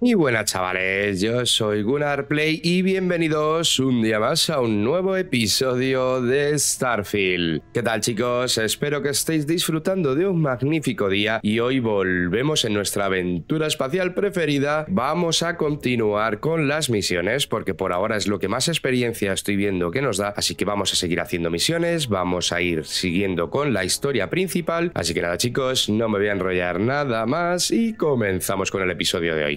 Y buenas chavales, yo soy Gunnar Play y bienvenidos un día más a un nuevo episodio de Starfield. ¿Qué tal chicos? Espero que estéis disfrutando de un magnífico día y hoy volvemos en nuestra aventura espacial preferida. Vamos a continuar con las misiones porque por ahora es lo que más experiencia estoy viendo que nos da, así que vamos a seguir haciendo misiones, vamos a ir siguiendo con la historia principal, así que nada chicos, no me voy a enrollar nada más y comenzamos con el episodio de hoy.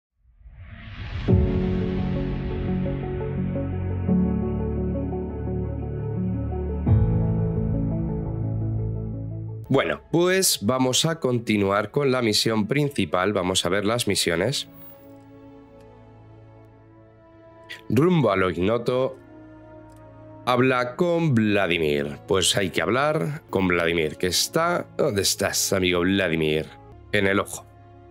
Bueno, pues vamos a continuar con la misión principal, vamos a ver las misiones. Rumbo a lo ignoto, habla con Vladimir. Pues hay que hablar con Vladimir, que está... ¿Dónde estás, amigo Vladimir? En el ojo.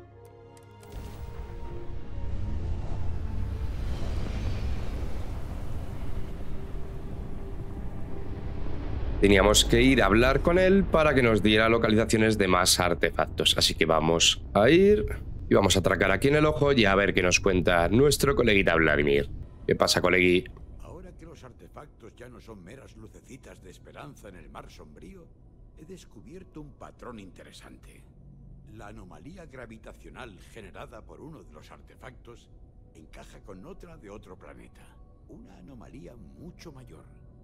Teníamos que ir a hablar con él para que nos diera localizaciones de más artefactos. Así que vamos a ir y vamos a atracar aquí en el ojo y a ver qué nos cuenta nuestro coleguita Vladimir. ¿Qué pasa, colegui? Ahora que los artefactos ya no son meras lucecitas de esperanza en el mar sombrío, he descubierto un patrón interesante. La anomalía gravitacional generada por uno de los artefactos encaja con otra de otro planeta. Una anomalía mucho mayor.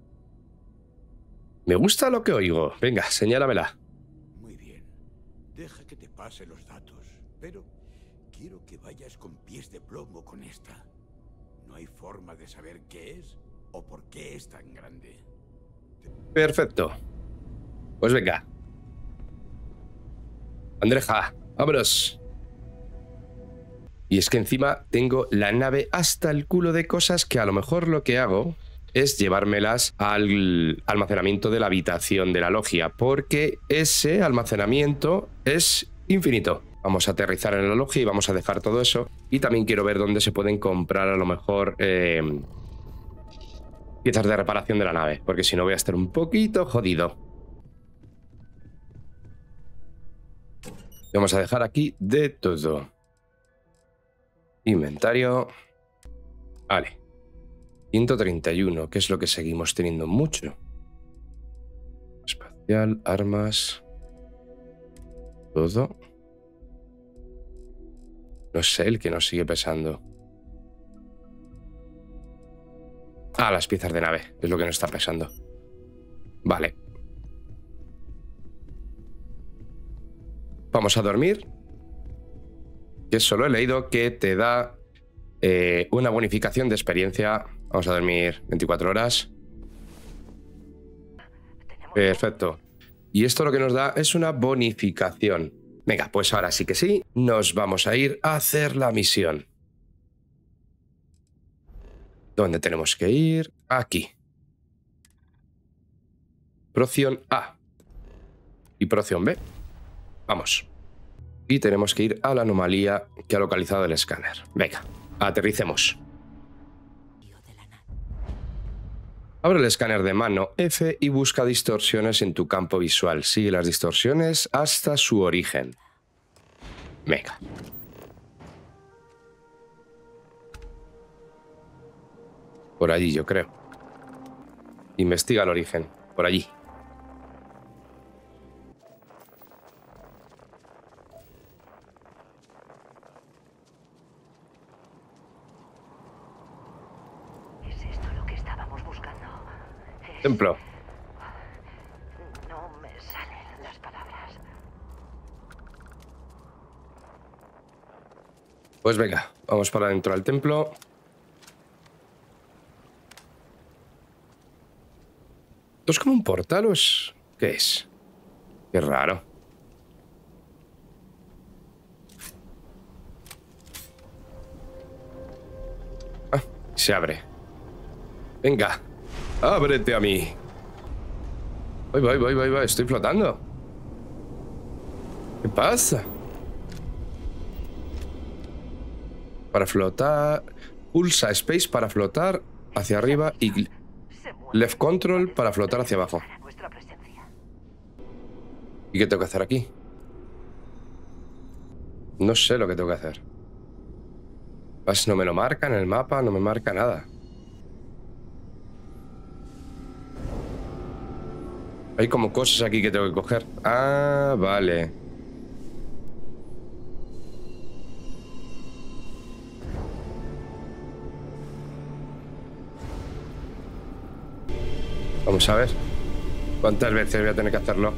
Me gusta lo que oigo. Venga, señálamela. Muy bien. Deja que te pase los datos, pero quiero que vayas con pies de plomo con esta. No hay forma de saber qué es o por qué es tan grande. Perfecto. Pues venga. Andreja, vámonos. Y es que encima tengo la nave hasta el culo de cosas que a lo mejor lo que hago es llevármelas al almacenamiento de la habitación de la logia, porque ese almacenamiento es infinito. Vamos a aterrizar en la logia y vamos a dejar todo eso. Y también quiero ver dónde se pueden comprar a lo mejor piezas de reparación de la nave, porque si no voy a estar un poquito jodido. Vamos a dejar aquí de todo. Inventario. Vale. 131, que es lo que seguimos teniendo mucho. Espacial, armas. Todo. No sé el que nos sigue pesando. Ah, las piezas de nave, es lo que nos está pesando. Vale. Vamos a dormir. Que solo he leído que te da una bonificación de experiencia. Vamos a dormir 24 horas. Perfecto. Y esto lo que nos da es una bonificación. Venga, pues ahora sí que sí, nos vamos a ir a hacer la misión. ¿Dónde tenemos que ir? Aquí. Proción A. Y Proción B. Vamos. Y tenemos que ir a la anomalía que ha localizado el escáner. Venga, aterricemos. Abre el escáner de mano F y busca distorsiones en tu campo visual. Sigue las distorsiones hasta su origen. Venga. Por allí, yo creo. Investiga el origen. Por allí. Templo. No me salen las palabras. Pues venga, vamos para adentro del templo. ¿Esto es como un portal o es...? ¿Qué es? Qué raro. Ah, se abre. Venga. ¡Ábrete a mí! Voy, estoy flotando. ¿Qué pasa? Para flotar... Pulsa Space para flotar hacia arriba y Left Control para flotar hacia abajo. ¿Y qué tengo que hacer aquí? No sé lo que tengo que hacer. Pues no me lo marca en el mapa, no me marca nada. Hay como cosas aquí que tengo que coger. Ah, vale. Vamos a ver. ¿Cuántas veces voy a tener que hacerlo?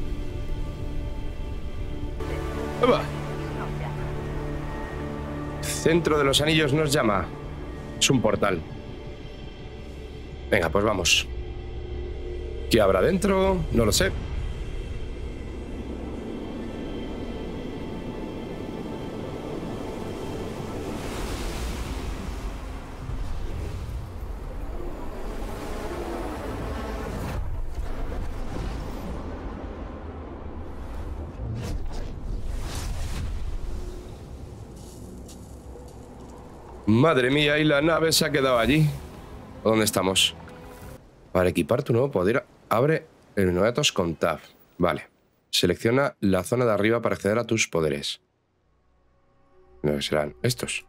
¡Upa! Centro de los Anillos nos llama. Es un portal. Venga, pues vamos. ¿Qué habrá dentro? No lo sé. Madre mía, y la nave se ha quedado allí. ¿Dónde estamos? Para equipar tu nuevo poder, abre el menú de datos con Tab. Vale. Selecciona la zona de arriba para acceder a tus poderes. No serán estos.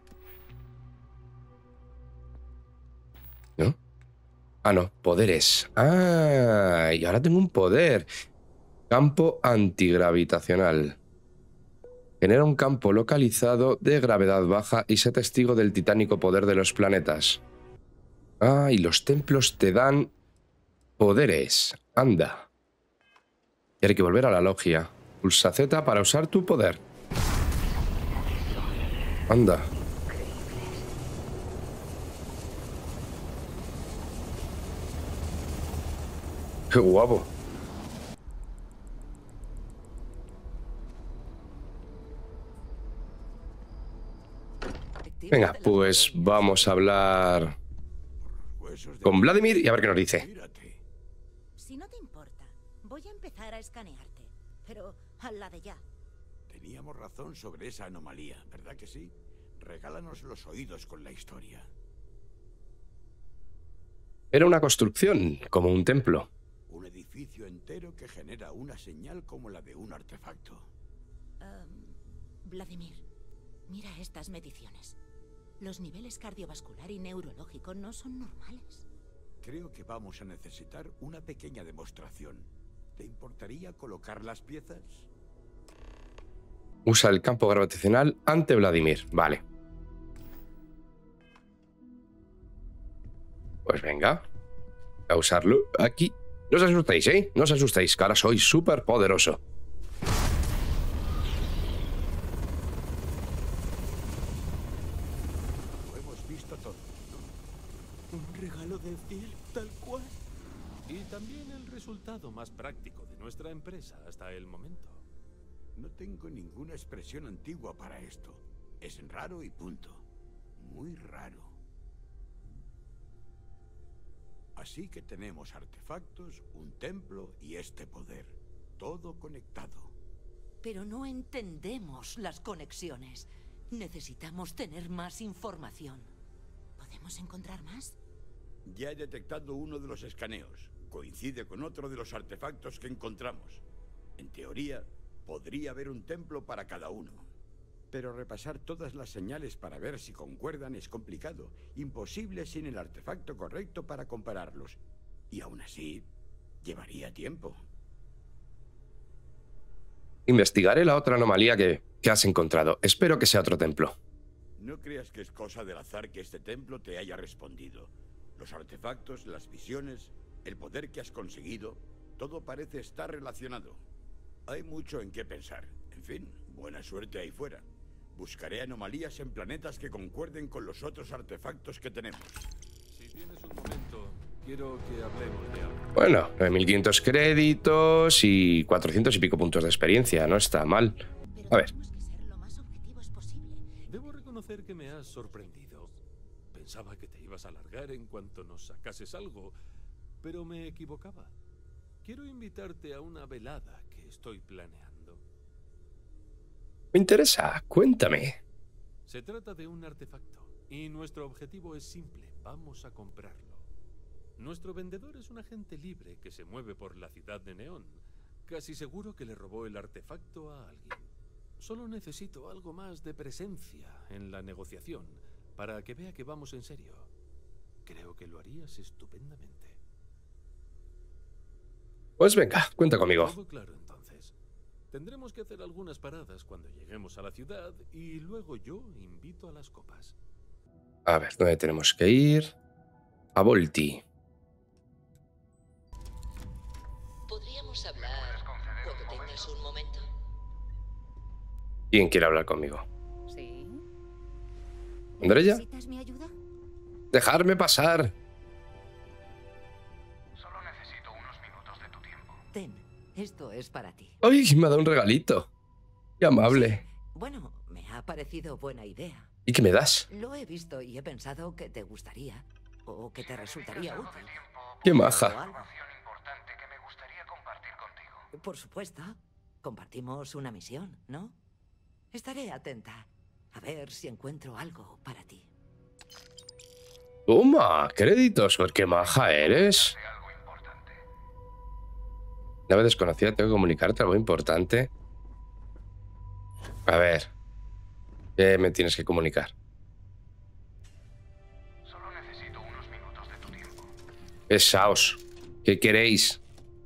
¿No? Ah, no. Poderes. Ah, y ahora tengo un poder. Campo antigravitacional. Genera un campo localizado de gravedad baja y sé testigo del titánico poder de los planetas. Ah, y los templos te dan poderes. Anda. Y hay que volver a la logia. Pulsa Z para usar tu poder. Anda. Qué guapo. Venga, pues vamos a hablar con Vladimir y a ver qué nos dice. Si no te importa, voy a empezar a escanearte, pero a la de ya. Teníamos razón sobre esa anomalía, ¿verdad que sí? Regálanos los oídos con la historia. Era una construcción, como un templo. Un edificio entero que genera una señal como la de un artefacto. Vladimir, mira estas mediciones. Los niveles cardiovascular y neurológico no son normales. Creo que vamos a necesitar una pequeña demostración. ¿Te importaría colocar las piezas? Usa el campo gravitacional ante Vladimir. Vale. Pues venga. A usarlo aquí. No os asustéis, ¿eh? No os asustéis, que ahora soy súper poderoso. Lo hemos visto todo, ¿no? Un regalo del cielo, tal cual. Y también el resultado más práctico de nuestra empresa hasta el momento. No tengo ninguna expresión antigua para esto. Es raro y punto. Muy raro. Así que tenemos artefactos, un templo y este poder. Todo conectado. Pero no entendemos las conexiones. Necesitamos tener más información. ¿Podemos encontrar más? Ya he detectado uno de los escaneos. Coincide con otro de los artefactos que encontramos. En teoría, podría haber un templo para cada uno. Pero repasar todas las señales para ver si concuerdan es complicado. Imposible sin el artefacto correcto para compararlos. Y aún así, llevaría tiempo. Investigaré la otra anomalía que has encontrado. Espero que sea otro templo. No creas que es cosa del azar que este templo te haya respondido. Los artefactos, las visiones, el poder que has conseguido, todo parece estar relacionado. Hay mucho en qué pensar. En fin, buena suerte ahí fuera. Buscaré anomalías en planetas que concuerden con los otros artefactos que tenemos. Si tienes un momento, quiero que hablemos de algo. Bueno, 9.500 créditos y 400 y pico puntos de experiencia. No está mal. Pero A ver. tenemos que ser lo más objetivos posible. Debo reconocer que me has sorprendido. Pensaba que te ibas a largar en cuanto nos sacases algo, pero me equivocaba. Quiero invitarte a una velada que estoy planeando. Me interesa. Cuéntame. Se trata de un artefacto, y nuestro objetivo es simple. Vamos a comprarlo. Nuestro vendedor es un agente libre que se mueve por la ciudad de Neón. Casi seguro que le robó el artefacto a alguien. Solo necesito algo más de presencia en la negociación para que vea que vamos en serio. Creo que lo harías estupendamente. Pues venga, cuenta conmigo. Todo claro, entonces. Tendremos que hacer algunas paradas cuando lleguemos a la ciudad y luego yo invito a las copas. A ver, ¿dónde tenemos que ir? A Volti. ¿Podríamos hablar cuando tengas un momento? ¿Quién quiere hablar conmigo? ¿Sí? ¿Andrea? ¿Necesitas mi ayuda? ¡Dejarme pasar! Solo necesito unos minutos de tu tiempo. Ten, esto es para ti. ¡Ay, me ha dado un regalito! ¡Qué amable! Bueno, me ha parecido buena idea. ¿Y qué me das? Lo he visto y he pensado que te gustaría o que te resultaría útil. ¡Qué O maja! algo. Importante que me gustaría compartir contigo. Por supuesto. Compartimos una misión, ¿no? Estaré atenta. A ver si encuentro algo para ti. ¡Toma! ¡Créditos! ¡Qué maja eres! Algo importante. Nave desconocida, tengo que comunicarte algo importante. A ver. ¿Qué me tienes que comunicar? Solo necesito unos minutos de tu tiempo. Pesaos. ¿Qué queréis?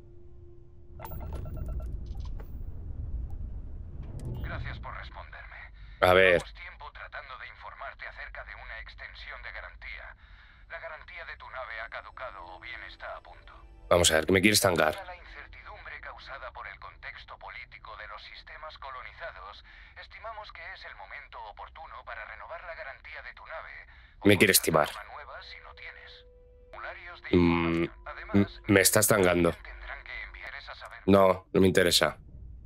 Gracias por responderme. A ver. Llevamos tiempo tratando de informarte acerca de una extensión de garantía. La garantía de tu nave ha caducado o bien está a punto. Vamos a ver, ¿qué me quieres tangar? Dada la incertidumbre causada por el contexto político de los sistemas colonizados, estimamos que es el momento oportuno para renovar la garantía de tu nave. Me quieres timar. Una nueva si no tienes. Formularios de Mm, información. Además, me estás tangando. tendrán que enviar esas aventuras. No, no me interesa.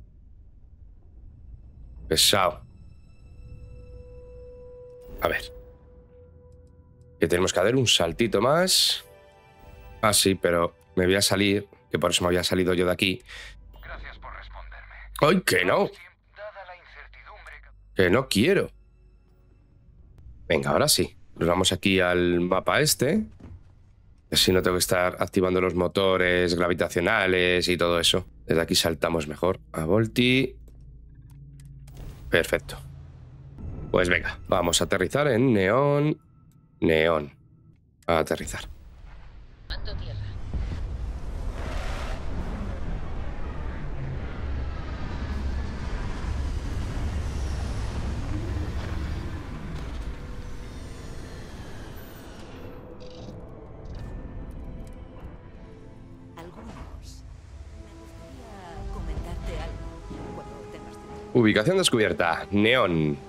Pesado. A ver. Que tenemos que dar un saltito más. Ah, sí, pero me voy a salir, que por eso me había salido yo de aquí. Gracias por responderme. ¡Ay, que no! Dada la incertidumbre Que no quiero. Venga, ahora sí. Nos vamos aquí al mapa este. Así no tengo que estar activando los motores gravitacionales y todo eso. Desde aquí saltamos mejor. A Volti. Perfecto. Pues venga, vamos a aterrizar en Neón. Neón. A aterrizar. Mando tierra. Algunos. Me gustaría comentarte algo cuando tengas tiempo. Ubicación descubierta. Neón.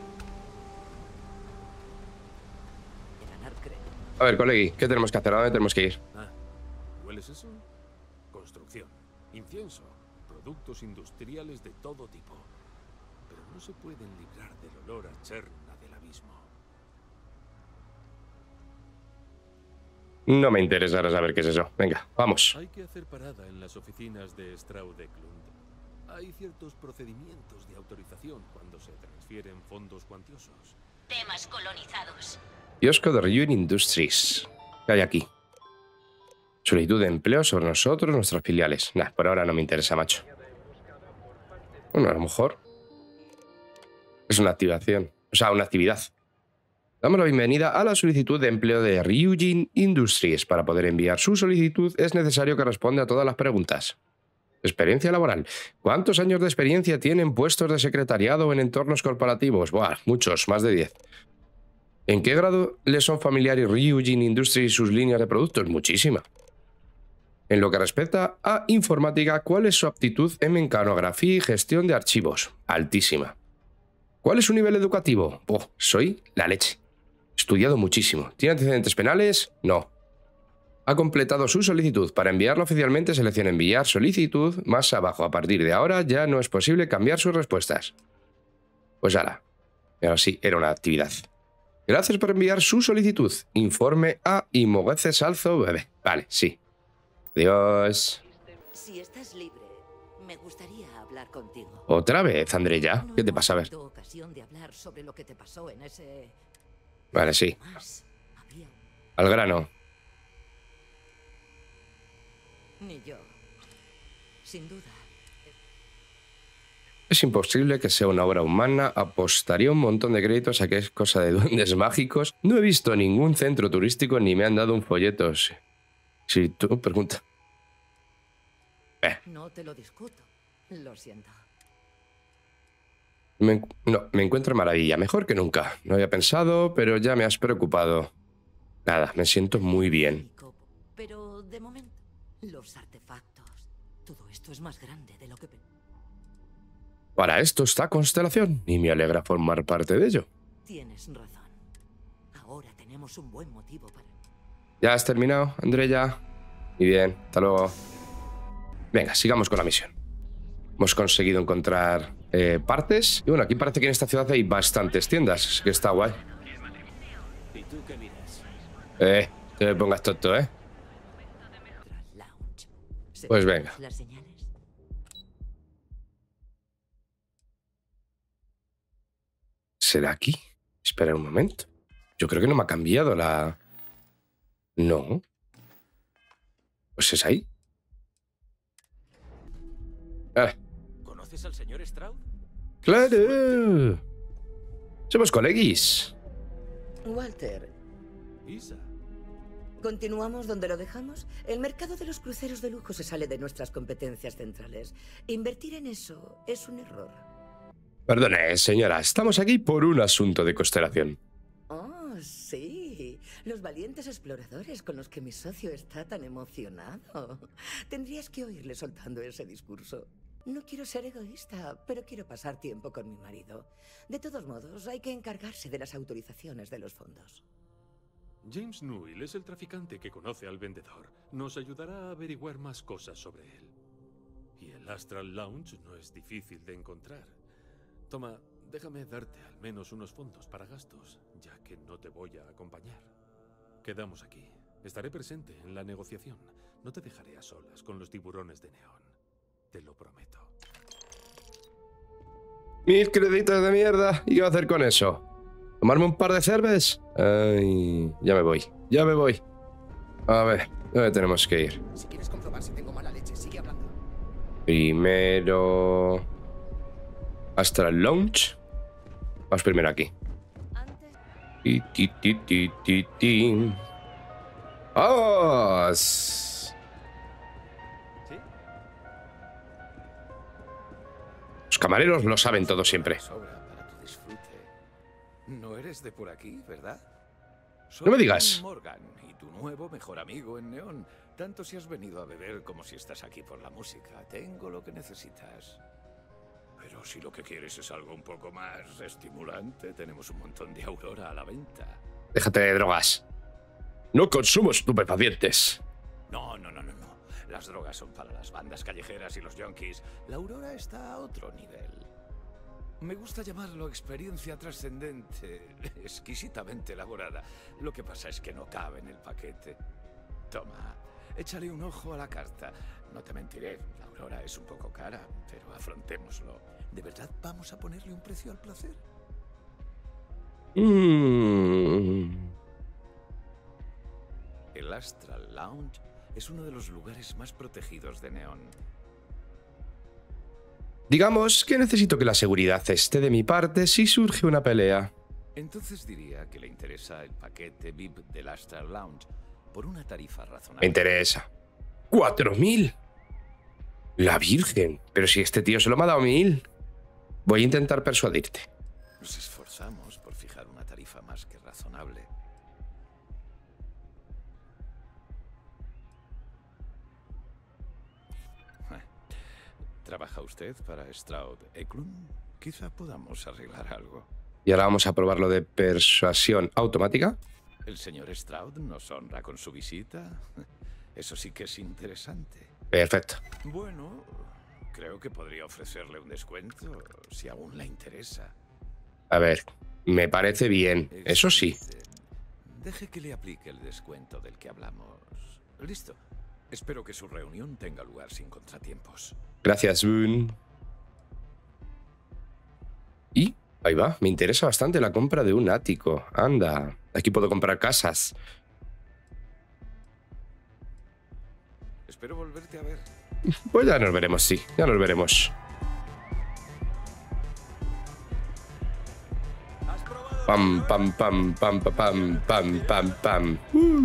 Ganar crédito. A ver, colegui, ¿qué tenemos que hacer? ¿A dónde tenemos que ir? Ah, ¿hueles eso? Construcción, incienso, productos industriales de todo tipo. Pero no se pueden librar del olor a cherna del abismo. No me interesa ahora saber qué es eso. Venga, vamos. Hay que hacer parada en las oficinas de Straudeklund. Hay ciertos procedimientos de autorización cuando se transfieren fondos cuantiosos. Temas colonizados. Kiosco de Ryujin Industries. ¿Qué hay aquí? Solicitud de empleo sobre nosotros, nuestras filiales. Nah, por ahora no me interesa, macho. Bueno, a lo mejor es una activación. O sea, una actividad. Damos la bienvenida a la solicitud de empleo de Ryujin Industries. Para poder enviar su solicitud es necesario que responda a todas las preguntas. Experiencia laboral. ¿Cuántos años de experiencia tienen puestos de secretariado en entornos corporativos? Buah, muchos, más de 10. ¿En qué grado les son familiares Ryujin Industries y sus líneas de productos? Muchísima. En lo que respecta a informática, ¿cuál es su aptitud en mecanografía y gestión de archivos? Altísima. ¿Cuál es su nivel educativo? Soy la leche. He estudiado muchísimo. ¿Tiene antecedentes penales? No. Ha completado su solicitud. Para enviarla oficialmente, seleccione enviar solicitud. Más abajo, a partir de ahora, ya no es posible cambiar sus respuestas. Pues ahora. Pero sí, era una actividad. Gracias por enviar su solicitud. Informe a Imoguece Salzo Bebé. Vale, sí. Adiós. Si estás libre, me gustaría hablar contigo. ¿Otra vez, Andrea? No ¿Qué te hemos pasa? A ver. tenido ocasión de hablar sobre lo que te pasó en ese... Vale, sí. Más había un- Al grano. Ni yo. Sin duda. Es imposible que sea una obra humana. Apostaría un montón de créditos a que es cosa de duendes mágicos. No he visto ningún centro turístico ni me han dado un folleto. Si tú preguntas. No te lo discuto. Lo siento. Me encuentro maravilla. Mejor que nunca. No había pensado, pero ya me has preocupado. Nada, me siento muy bien. Pero de momento, los artefactos. Todo esto es más grande de lo que... Para esto está Constelación y me alegra formar parte de ello. Tienes razón. Ahora tenemos un buen motivo para... ¿Ya has terminado, Andrea? Muy bien, hasta luego. Venga, sigamos con la misión. Hemos conseguido encontrar partes. Y bueno, aquí parece que en esta ciudad hay bastantes tiendas, así que está guay. ¿Y tú qué miras? Te me pongas tonto, ¿eh? Pues venga. Las señales. ¿Será aquí? Espera un momento. Yo creo que no me ha cambiado la... No. Pues es ahí. ¿Conoces al señor Stroud? ¡Claro! Somos coleguis. Walter, Isa. ¿continuamos donde lo dejamos? El mercado de los cruceros de lujo se sale de nuestras competencias centrales. Invertir en eso es un error. Perdone, señora. Estamos aquí por un asunto de Constelación. Oh, sí. Los valientes exploradores con los que mi socio está tan emocionado. Tendrías que oírle soltando ese discurso. No quiero ser egoísta, pero quiero pasar tiempo con mi marido. De todos modos, hay que encargarse de las autorizaciones de los fondos. James Newell es el traficante que conoce al vendedor. Nos ayudará a averiguar más cosas sobre él. Y el Astral Lounge no es difícil de encontrar. Toma, déjame darte al menos unos fondos para gastos, ya que no te voy a acompañar. Quedamos aquí. Estaré presente en la negociación. No te dejaré a solas con los tiburones de neón. Te lo prometo. 1000 créditos de mierda. ¿Y qué voy a hacer con eso? ¿Tomarme un par de cervezas? Ay, ya me voy. Ya me voy. A ver, ¿dónde tenemos que ir? Si quieres comprobar si tengo mala leche, sigue hablando. Primero... Astral Lounge. Vamos primero aquí. ¡Vamos! ¿Sí? Los camareros lo saben todo siempre. Sobra para tu disfrute. No eres de por aquí, ¿verdad? No me digas. Soy Morgan y tu nuevo mejor amigo en Neón. Tanto si has venido a beber como si estás aquí por la música. Tengo lo que necesitas. Pero si lo que quieres es algo un poco más estimulante, tenemos un montón de Aurora a la venta. Déjate de drogas. No consumo estupefacientes. No. Las drogas son para las bandas callejeras y los junkies. La Aurora está a otro nivel. Me gusta llamarlo experiencia trascendente, exquisitamente elaborada. Lo que pasa es que no cabe en el paquete. Toma, échale un ojo a la carta. No te mentiré, la Aurora es un poco cara, pero afrontémoslo. ¿De verdad vamos a ponerle un precio al placer? El Astral Lounge es uno de los lugares más protegidos de Neón. Digamos que necesito que la seguridad esté de mi parte si surge una pelea. Entonces diría que le interesa el paquete VIP del Astral Lounge por una tarifa razonable. Me interesa. 4000. La Virgen. Pero si este tío solo me ha dado 1000. Voy a intentar persuadirte. Nos esforzamos por fijar una tarifa más que razonable. ¿Trabaja usted para Stroud Eklund? Quizá podamos arreglar algo. Y ahora vamos a probar lo de persuasión automática. ¿El señor Stroud nos honra con su visita? Eso sí que es interesante. Perfecto. Bueno, creo que podría ofrecerle un descuento si aún le interesa. A ver, me parece bien. Eso sí. Deje que le aplique el descuento del que hablamos. Listo. Espero que su reunión tenga lugar sin contratiempos. Gracias, Boone. Y ahí va. Me interesa bastante la compra de un ático. Anda, aquí puedo comprar casas. Espero volverte a ver. Pues ya nos veremos, sí. Ya nos veremos. Pam, pam, pam, pam, pam, pam, pam, pam, pam.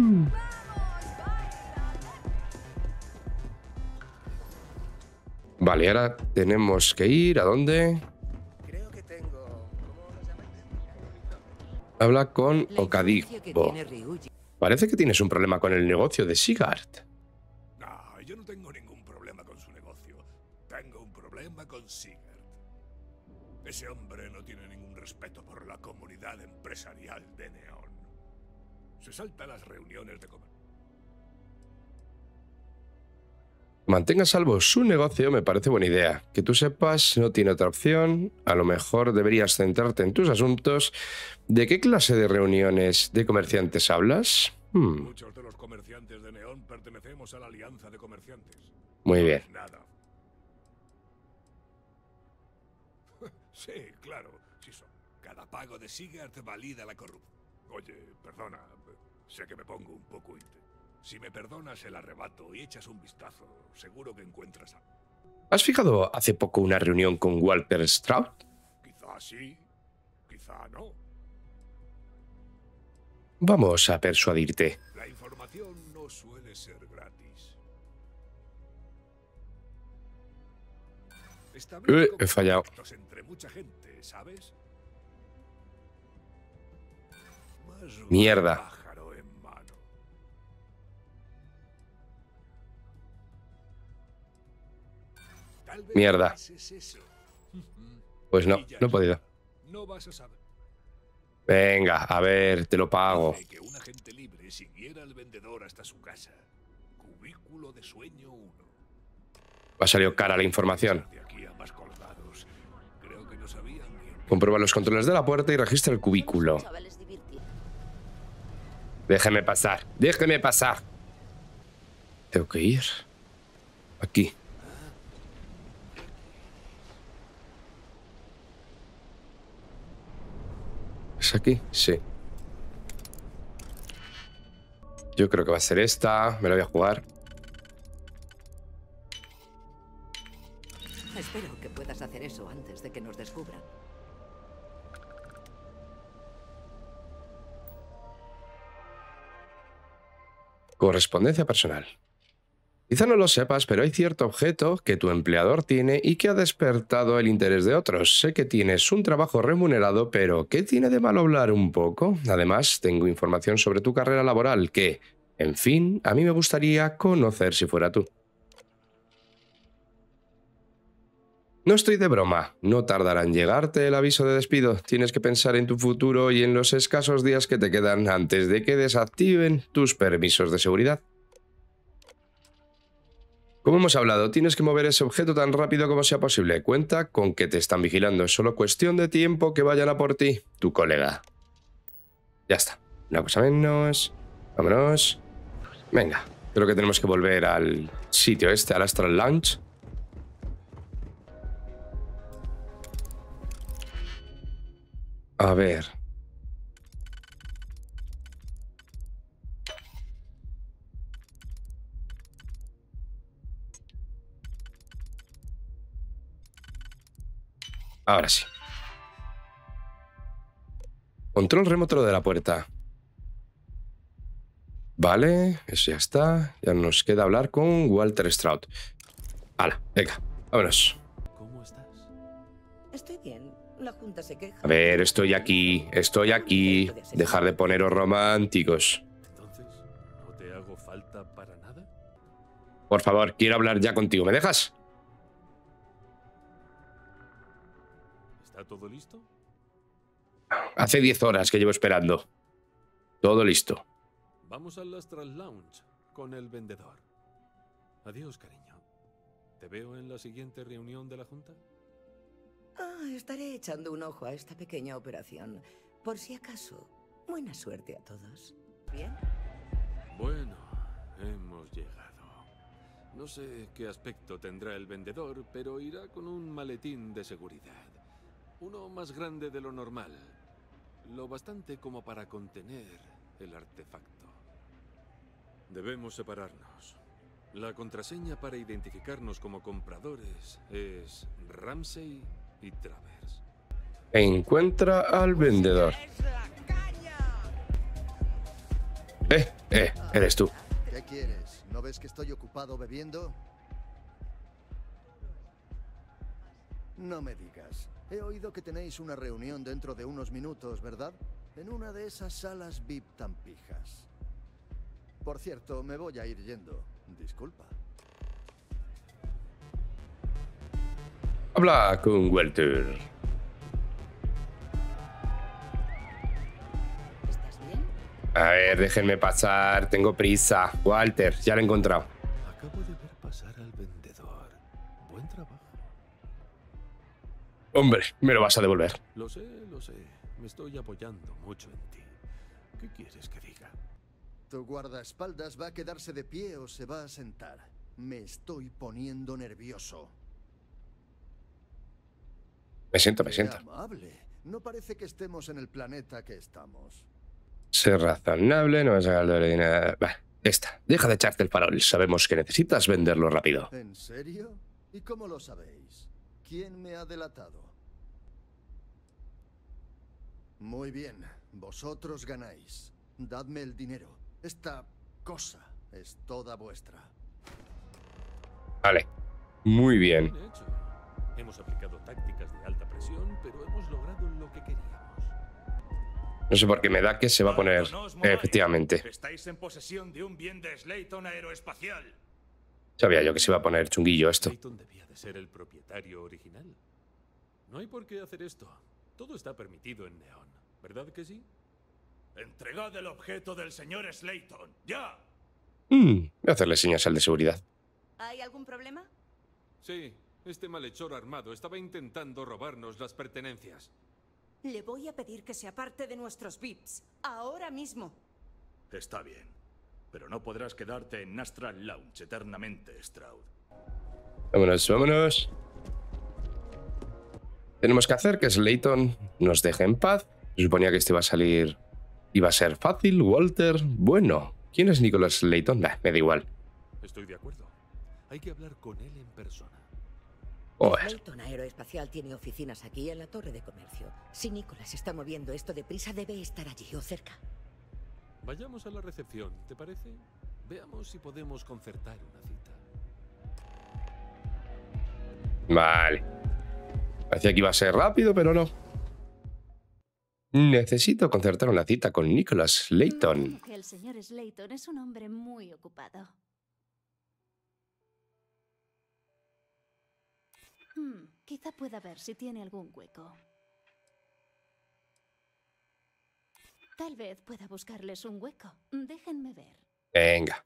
Vale, ahora tenemos que ir ¿a dónde? Creo que tengo... ¿Cómo lo llamáis? Habla con La influencia que Okadibo. tiene Ryuji. Parece que tienes un problema con el negocio de Sigurd. No, yo no tengo ningún problema con su negocio. Tengo un problema con Sigurd. Ese hombre no tiene ningún respeto por la comunidad empresarial de Neón. Se salta las reuniones de comer. Mantenga a salvo su negocio me parece buena idea. Que tú sepas, no tiene otra opción. A lo mejor deberías centrarte en tus asuntos. ¿De qué clase de reuniones de comerciantes hablas? Muchos de los comerciantes de Neón pertenecemos a la Alianza de Comerciantes. Muy bien. Nada. Sí, claro. Sí son. Cada pago de Sigurd valida la corrupción. Oye, perdona. Sé que me pongo un poco íntimo. Si me perdonas el arrebato y echas un vistazo, seguro que encuentras algo. ¿Has fijado hace poco una reunión con Walter Stroud? Quizá sí, quizá no. Vamos a persuadirte. La información no suele ser gratis. He fallado. Contactos entre mucha gente, ¿sabes? Más vale Mierda. pájaro en mano. Tal vez Mierda. haces eso. Pues no, Y ya no he podido. No vas a saber. Venga, a ver, te lo pago. Dice que un agente libre siguiera al vendedor hasta su casa. Cubículo de sueño 1. Ha salido cara la información. De aquí a más colgados. Creo que no sabían bien. Comprueba los controles de la puerta y registra el cubículo. Déjeme pasar, déjeme pasar. Tengo que ir. Aquí. ¿Es aquí? Sí. Yo creo que va a ser esta. Me la voy a jugar. Espero que puedas hacer eso antes de que nos descubran. Correspondencia personal. Quizá no lo sepas, pero hay cierto objeto que tu empleador tiene y que ha despertado el interés de otros. Sé que tienes un trabajo remunerado, pero ¿qué tiene de malo hablar un poco? Además, tengo información sobre tu carrera laboral que, en fin, a mí me gustaría conocer si fuera tú. No estoy de broma. No tardará en llegarte el aviso de despido. Tienes que pensar en tu futuro y en los escasos días que te quedan antes de que desactiven tus permisos de seguridad. Como hemos hablado, tienes que mover ese objeto tan rápido como sea posible. Cuenta con que te están vigilando. Es solo cuestión de tiempo que vayan a por ti, tu colega. Ya está. Una cosa menos. Vámonos. Venga. Creo que tenemos que volver al sitio este, al Astral Lounge. A ver. Ahora sí. Control remoto de la puerta. Vale, eso ya está. Ya nos queda hablar con Walter Stroud. Hala, venga, vámonos. ¿Cómo estás? Estoy bien. La Junta se queja. A ver, estoy aquí, estoy aquí. Dejar de poneros románticos. Entonces, ¿no te hago falta para nada? Por favor, quiero hablar ya contigo. ¿Me dejas? ¿Está todo listo? Hace 10 horas que llevo esperando. Todo listo. Vamos al Astral Lounge con el vendedor. Adiós, cariño. ¿Te veo en la siguiente reunión de la Junta? Estaré echando un ojo a esta pequeña operación. Por si acaso, buena suerte a todos. ¿Bien? Bueno, hemos llegado. No sé qué aspecto tendrá el vendedor, pero irá con un maletín de seguridad. Uno más grande de lo normal. Lo bastante como para contener el artefacto. Debemos separarnos. La contraseña para identificarnos como compradores es Ramsey y Travers. Encuentra al vendedor. Eres tú. ¿Qué quieres? ¿No ves que estoy ocupado bebiendo? No me digas. He oído que tenéis una reunión dentro de unos minutos, ¿verdad? En una de esas salas VIP tan pijas. Por cierto, me voy a ir yendo. Disculpa. Habla con Walter. ¿Estás bien? A ver, déjenme pasar. Tengo prisa. Walter, ya lo he encontrado. Acabo de ver pasar al vendedor. Buen trabajo. Hombre, me lo vas a devolver. Lo sé, lo sé. Me estoy apoyando mucho en ti. ¿Qué quieres que diga? ¿Tu guardaespaldas va a quedarse de pie o se va a sentar? Me estoy poniendo nervioso. Me siento. Qué amable. No parece que estemos en el planeta que estamos. Ser razonable, no vas a sacar doble dinero. Va, esta. Deja de echarte el farol. Sabemos que necesitas venderlo rápido. ¿En serio? ¿Y cómo lo sabéis? ¿Quién me ha delatado? Muy bien. Vosotros ganáis. Dadme el dinero. Esta cosa es toda vuestra. Vale. Muy bien. Bien hecho. Hemos aplicado tácticas de alta presión, pero hemos logrado lo que queríamos. No sé por qué me da que se va a poner. No os mováis. Efectivamente. Estáis en posesión de un bien de Slayton Aeroespacial. Sabía yo que se iba a poner chunguillo esto. Clayton debía de ser el propietario original. No hay por qué hacer esto. Todo está permitido en Neon, ¿verdad que sí? Entregad el objeto del señor Slayton. ¡Ya! Voy a hacerle señas al de seguridad. ¿Hay algún problema? Sí, este malhechor armado estaba intentando robarnos las pertenencias. Le voy a pedir que se aparte de nuestros VIPs. Ahora mismo. Está bien. Pero no podrás quedarte en Astral Lounge eternamente, Stroud. Vámonos, vámonos. Tenemos que hacer que Slayton nos deje en paz. Se suponía que esto iba a salir... Iba a ser fácil, Walter. Bueno, ¿quién es Nicholas Slayton? Bah, me da igual. Estoy de acuerdo. Hay que hablar con él en persona. Slayton Aeroespacial tiene oficinas aquí en la Torre de Comercio. Si Nicholas está moviendo esto deprisa, debe estar allí o cerca. Vayamos a la recepción, ¿te parece? Veamos si podemos concertar una cita. Vale. Parecía que iba a ser rápido, pero no. Necesito concertar una cita con Nicholas Slayton. Que el señor Slayton es un hombre muy ocupado. Quizá pueda ver si tiene algún hueco. Tal vez pueda buscarles un hueco. Déjenme ver. Venga.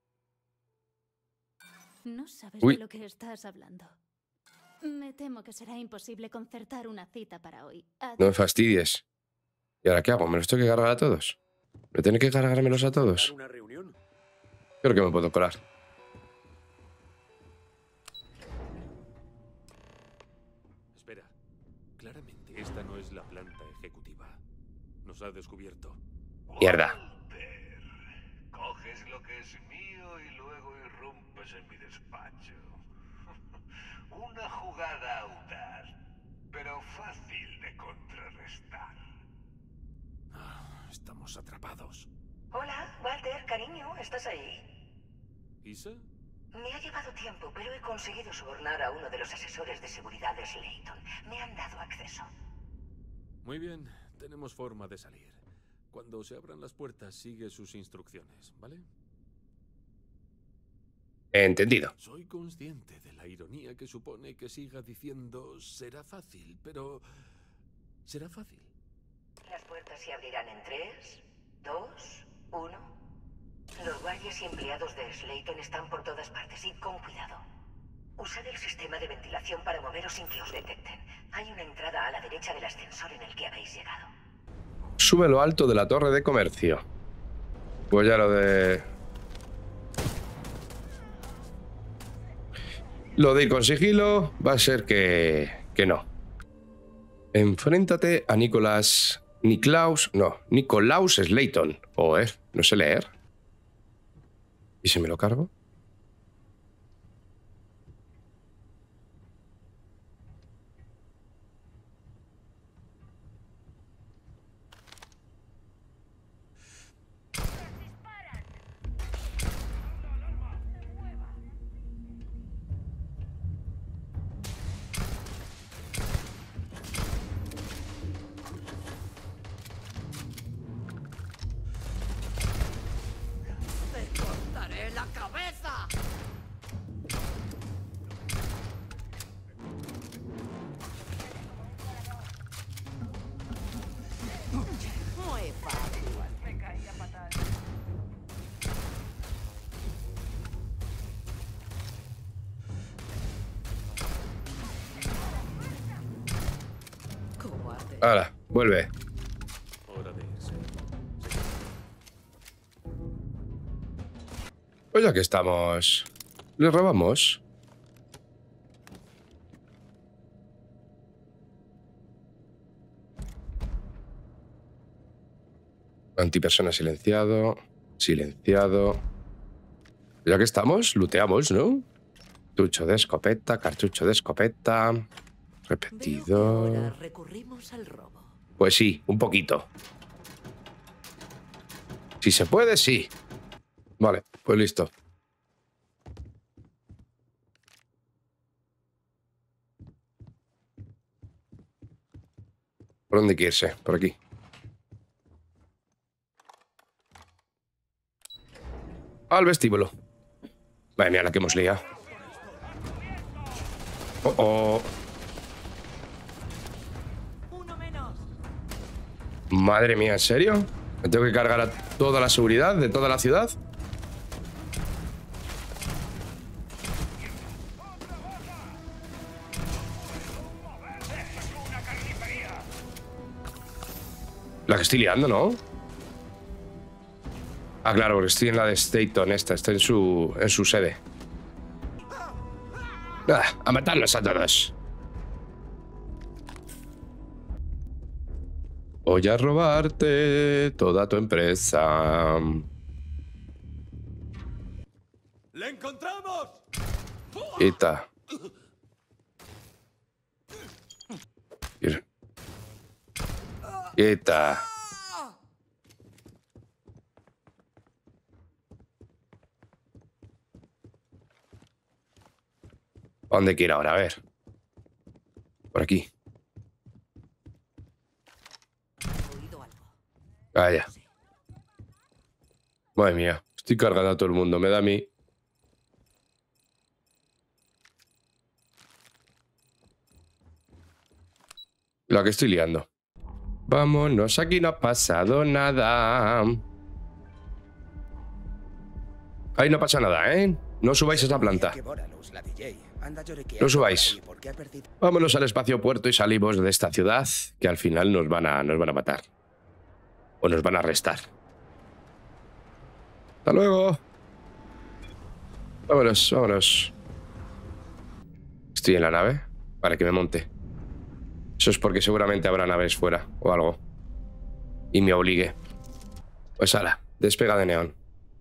No sabes Uy. de lo que estás hablando. Me temo que será imposible concertar una cita para hoy. No me fastidies. ¿Y ahora qué hago? ¿Me los tengo que cargar a todos? ¿Me tiene que cargármelos a todos? ¿Una reunión? Creo que me puedo colar. Espera. Claramente esta no es la planta ejecutiva. Nos ha descubierto. Mierda. Walter, coges lo que es mío y luego irrumpes en mi despacho. Una jugada audaz, pero fácil de contrarrestar. Estamos atrapados. Hola, Walter, cariño, ¿estás ahí? ¿Isa? Me ha llevado tiempo, pero he conseguido sobornar a uno de los asesores de seguridad de Slayton. Me han dado acceso. Muy bien, tenemos forma de salir. Cuando se abran las puertas, sigue sus instrucciones, ¿vale? Entendido. Soy consciente de la ironía que supone que siga diciendo será fácil, pero... será fácil. Las puertas se abrirán en 3, 2, 1. Los guardias y empleados de Slayton están por todas partes. Id con cuidado. Usad el sistema de ventilación para moveros sin que os detecten. Hay una entrada a la derecha del ascensor en el que habéis llegado. Sube lo alto de la torre de comercio. Pues ya lo de... Lo de ir con sigilo va a ser que no. Enfréntate a Nicolás Slayton. No sé leer. ¿Y si me lo cargo? Hala, vuelve. Hora de irse. Pues ya que estamos... ¿Le robamos? Antipersona silenciado. Silenciado. Ya que estamos, looteamos, ¿no? Cartucho de escopeta, cartucho de escopeta. Repetido. Ahora recurrimos al robo. Pues sí, un poquito. Si se puede, sí. Vale, pues listo. ¿Por dónde hay que irse? Por aquí. Al vestíbulo. Madre mía, la que hemos liado. Oh, oh. Madre mía, ¿en serio? ¿Me tengo que cargar a toda la seguridad de toda la ciudad? La que estoy liando, ¿no? Ah, claro, porque estoy en la de Staton, esta. Está en su sede. Ah, a matarlos a todos. Voy a robarte toda tu empresa. ¡Le encontramos! Quita. Quita. ¿A dónde quiero ahora? A ver. Por aquí. Vaya. Madre mía. Estoy cargando a todo el mundo. Me da a mí. La que estoy liando. Vámonos. Aquí no ha pasado nada. Ahí no pasa nada, ¿eh? No subáis esa planta. No subáis. Vámonos al espacio puerto y salimos de esta ciudad, que al final nos van a matar. O nos van a arrestar. ¡Hasta luego! Vámonos, vámonos. Estoy en la nave. Para que me monte. Eso es porque seguramente habrá naves fuera o algo. Y me obligue. Pues ala, despega de Neón.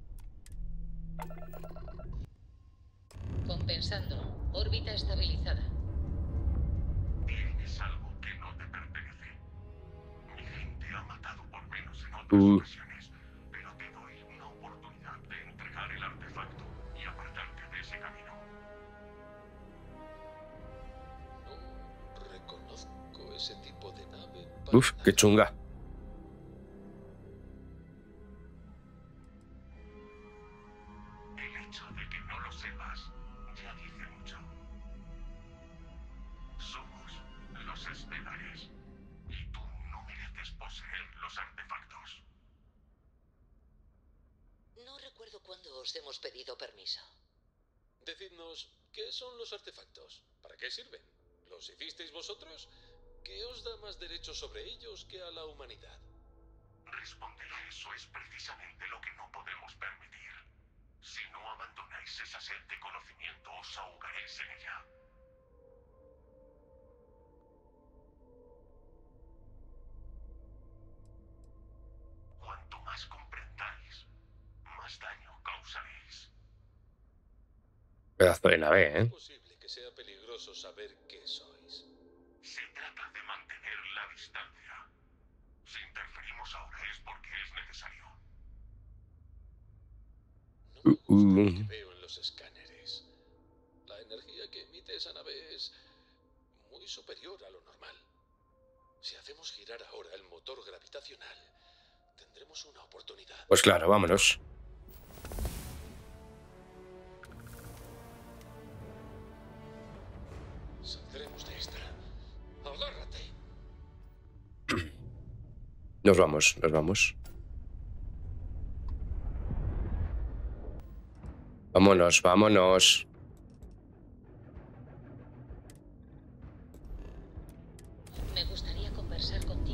Compensando. Órbita estabilizada. Tienes algo que no te pertenece. Mi gente ha matado por menos en otras ocasiones, pero te doy una oportunidad de entregar el artefacto y apartarte de ese camino. No reconozco ese tipo de nave. Uf, qué chunga. El hecho de que no lo sepas ya dice mucho. Somos los estelares y tú no mereces poseer los artefactos. No recuerdo cuándo os hemos pedido permiso. Decidnos, ¿qué son los artefactos? ¿Para qué sirven? ¿Los hicisteis vosotros? ¿Qué os da más derechos sobre ellos que a la humanidad? Responder a eso es precisamente lo que no podemos permitir. Si no abandonáis esa sed de conocimiento, os ahogaréis en ella. Cuanto más comprendáis, más daño causaréis. Pedazo de nave, ¿eh? Es posible que sea peligroso saber qué sois. Se trata de mantener la distancia. Si interferimos ahora es porque es necesario. No me gusta lo que veo en los escáneres. La energía que emite esa nave es muy superior a lo normal. Si hacemos girar ahora el motor gravitacional, tendremos una oportunidad. Pues claro, vámonos. Saldremos de esta. ¡Agárrate! Nos vamos, nos vamos. Vámonos, vámonos. Me gustaría conversar con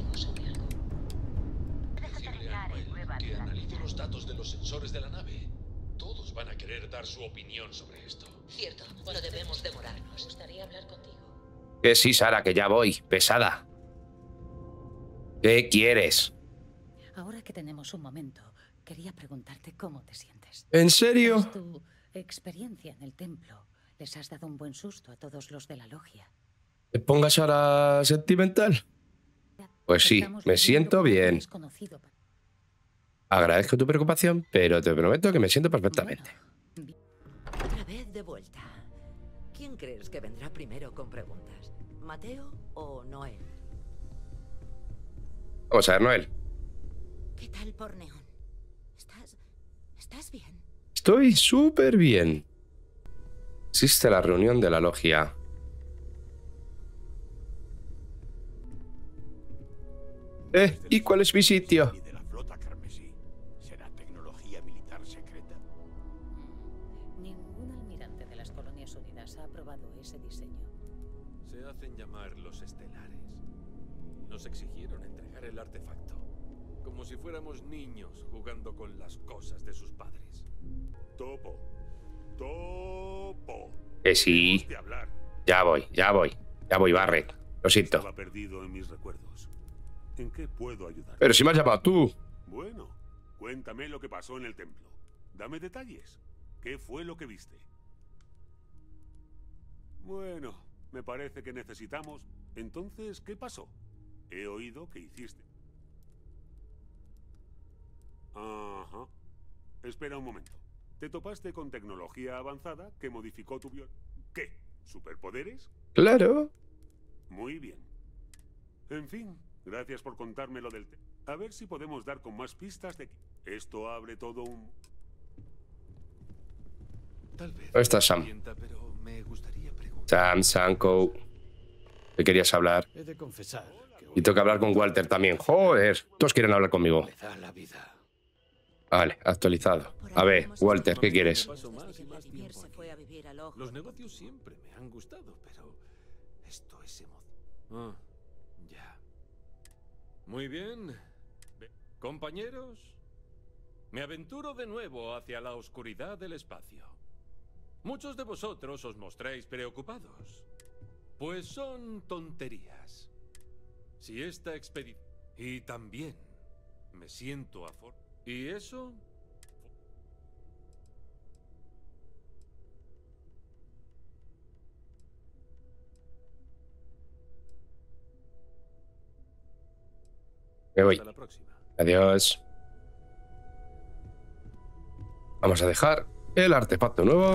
datos de los sensores de la nave. Todos van a querer dar su opinión sobre esto. Cierto, no debemos demorarnos. Me gustaría hablar contigo. Que sí, Sara, que ya voy. Pesada. ¿Qué quieres? Ahora que tenemos un momento, quería preguntarte cómo te sientes. ¿En serio? Tras tu experiencia en el templo, les has dado un buen susto a todos los de la logia. ¿Te pongas ahora sentimental? Pues sí, me siento bien. Agradezco tu preocupación, pero te prometo que me siento perfectamente. Otra vez de vuelta. ¿Quién crees que vendrá primero con preguntas? ¿Mateo o Noel? Vamos a ver, Noel. ¿Qué tal por Neón? ¿Estás bien? Estoy súper bien. Existe la reunión de la logia. ¿Y cuál es mi sitio? De la flota carmesí. ¿Será tecnología militar secreta? Ningún almirante de las Colonias Unidas ha aprobado ese diseño. Se hacen llamar los estelares. Nos exigieron entregar el artefacto, como si fuéramos niños jugando con las cosas de sus padres. Topo. Sí. Ya voy, Barret. Lo siento. Estaba perdido en mis recuerdos. ¿En qué puedo ayudar? Pero si me has llamado tú. Bueno, cuéntame lo que pasó en el templo. Dame detalles. ¿Qué fue lo que viste? Bueno, me parece que necesitamos... Entonces, ¿qué pasó? He oído que hiciste... Ajá. Espera un momento. ¿Te topaste con tecnología avanzada que modificó tu ¿Qué? ¿Superpoderes? Claro. Muy bien. En fin, gracias por contármelo del A ver si podemos dar con más pistas de... Esto abre todo un... Tal vez. ¿Dónde está Sam? Pero me gustaría preguntar. Sanko. ¿Qué querías hablar? He de confesar que Y tengo que hablar con Walter también. Joder, todos quieren hablar conmigo. me da la vida. Vale, actualizado. A ver, Walter, ¿qué quieres? Los negocios siempre me han gustado, pero esto es emoción. Ya. Muy bien. Compañeros, me aventuro de nuevo hacia la oscuridad del espacio. Muchos de vosotros os mostráis preocupados. Pues son tonterías. Si esta expedición... Y también me siento ¿Y eso? Me voy. Hasta la próxima. Adiós. Vamos a dejar el artefacto nuevo.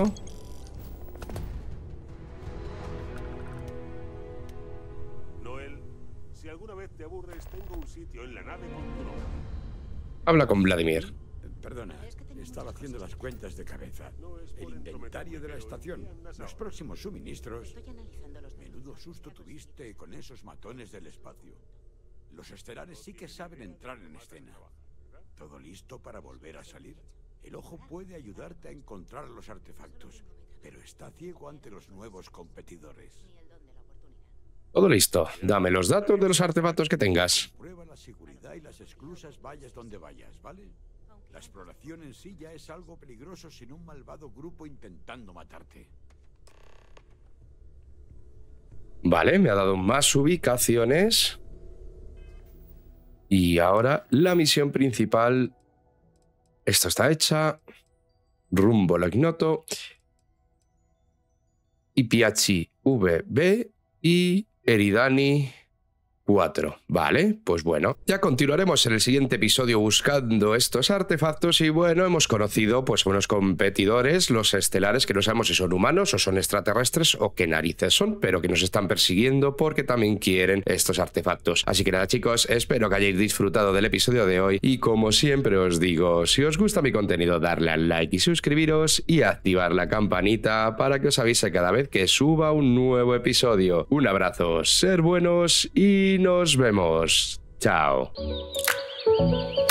Noel, si alguna vez te aburres, tengo un sitio en la nave con tu nombre. Habla con Vladimir. Perdona, estaba haciendo las cuentas de cabeza. El inventario de la estación, los próximos suministros. Menudo susto tuviste con esos matones del espacio. Los estelares sí que saben entrar en escena. ¿Todo listo para volver a salir? El ojo puede ayudarte a encontrar los artefactos, pero está ciego ante los nuevos competidores. Todo listo. Dame los datos de los artefactos que tengas. Prueba la seguridad y las esclusas vayas donde vayas, ¿vale? La exploración en sí ya es algo peligroso sin un malvado grupo intentando matarte. Vale, me ha dado más ubicaciones. Y ahora la misión principal. Esto está hecha. Rumbo lo ignoto. Y Piazzi VB y Eridani 4. Vale, pues bueno. Ya continuaremos en el siguiente episodio buscando estos artefactos y bueno, hemos conocido pues unos competidores, los estelares, que no sabemos si son humanos o son extraterrestres o qué narices son, pero que nos están persiguiendo porque también quieren estos artefactos. Así que nada chicos, espero que hayáis disfrutado del episodio de hoy y como siempre os digo, si os gusta mi contenido darle al like y suscribiros y activar la campanita para que os avise cada vez que suba un nuevo episodio. Un abrazo, ser buenos y nos vemos. Chao.